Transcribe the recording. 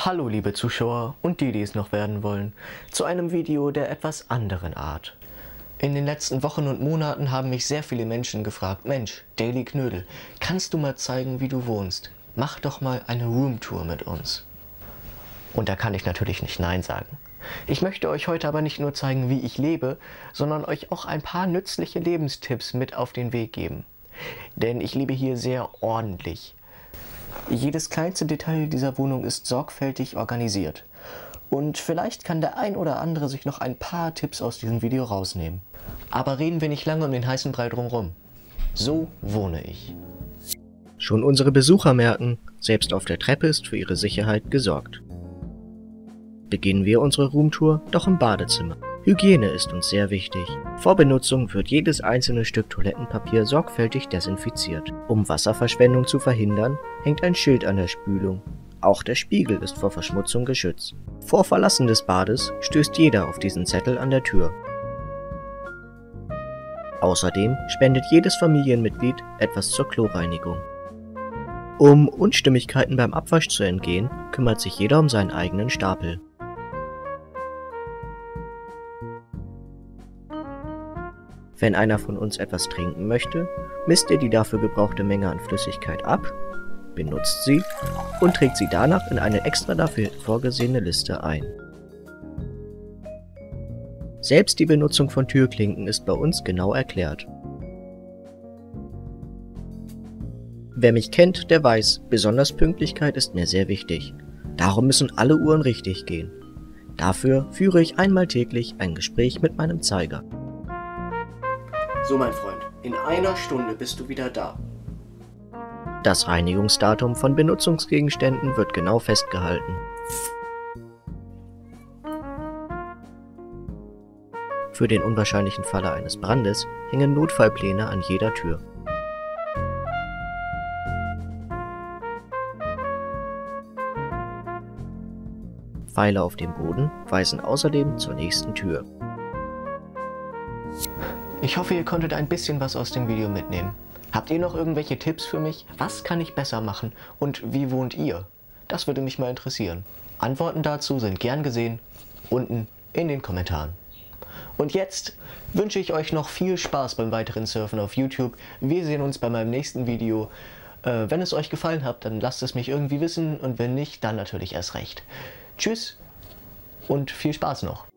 Hallo liebe Zuschauer und die es noch werden wollen, zu einem Video der etwas anderen Art. In den letzten Wochen und Monaten haben mich sehr viele Menschen gefragt: Mensch, Daily Knödel, kannst du mal zeigen, wie du wohnst? Mach doch mal eine Roomtour mit uns. Und da kann ich natürlich nicht Nein sagen. Ich möchte euch heute aber nicht nur zeigen, wie ich lebe, sondern euch auch ein paar nützliche Lebenstipps mit auf den Weg geben. Denn ich lebe hier sehr ordentlich. Jedes kleinste Detail dieser Wohnung ist sorgfältig organisiert. Und vielleicht kann der ein oder andere sich noch ein paar Tipps aus diesem Video rausnehmen. Aber reden wir nicht lange um den heißen Brei drumherum. So wohne ich. Schon unsere Besucher merken, selbst auf der Treppe ist für ihre Sicherheit gesorgt. Beginnen wir unsere Roomtour doch im Badezimmer. Hygiene ist uns sehr wichtig. Vor Benutzung wird jedes einzelne Stück Toilettenpapier sorgfältig desinfiziert. Um Wasserverschwendung zu verhindern, hängt ein Schild an der Spülung. Auch der Spiegel ist vor Verschmutzung geschützt. Vor Verlassen des Bades stößt jeder auf diesen Zettel an der Tür. Außerdem spendet jedes Familienmitglied etwas zur Kloreinigung. Um Unstimmigkeiten beim Abwasch zu entgehen, kümmert sich jeder um seinen eigenen Stapel. Wenn einer von uns etwas trinken möchte, misst er die dafür gebrauchte Menge an Flüssigkeit ab, benutzt sie und trägt sie danach in eine extra dafür vorgesehene Liste ein. Selbst die Benutzung von Türklinken ist bei uns genau erklärt. Wer mich kennt, der weiß, besonders Pünktlichkeit ist mir sehr wichtig. Darum müssen alle Uhren richtig gehen. Dafür führe ich einmal täglich ein Gespräch mit meinem Zeiger. So, mein Freund, in einer Stunde bist du wieder da. Das Reinigungsdatum von Benutzungsgegenständen wird genau festgehalten. Für den unwahrscheinlichen Falle eines Brandes hängen Notfallpläne an jeder Tür. Pfeile auf dem Boden weisen außerdem zur nächsten Tür. Ich hoffe, ihr konntet ein bisschen was aus dem Video mitnehmen. Habt ihr noch irgendwelche Tipps für mich? Was kann ich besser machen? Und wie wohnt ihr? Das würde mich mal interessieren. Antworten dazu sind gern gesehen unten in den Kommentaren. Und jetzt wünsche ich euch noch viel Spaß beim weiteren Surfen auf YouTube. Wir sehen uns bei meinem nächsten Video. Wenn es euch gefallen hat, dann lasst es mich irgendwie wissen. Und wenn nicht, dann natürlich erst recht. Tschüss und viel Spaß noch.